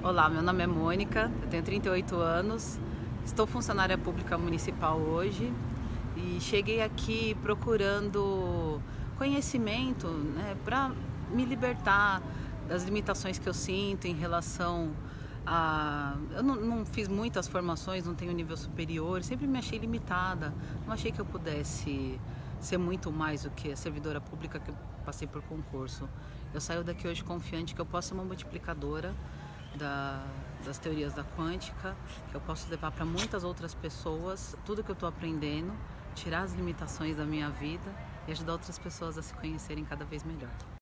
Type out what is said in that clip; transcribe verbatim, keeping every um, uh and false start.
Olá, meu nome é Mônica, eu tenho trinta e oito anos, estou funcionária pública municipal hoje e cheguei aqui procurando conhecimento, né, para me libertar das limitações que eu sinto em relação a... Eu não, não fiz muitas formações, não tenho nível superior, sempre me achei limitada, não achei que eu pudesse ser muito mais do que a servidora pública que eu passei por concurso. Eu saio daqui hoje confiante que eu posso ser uma multiplicadora da, das teorias da quântica, que eu posso levar para muitas outras pessoas tudo que eu estou aprendendo, tirar as limitações da minha vida e ajudar outras pessoas a se conhecerem cada vez melhor.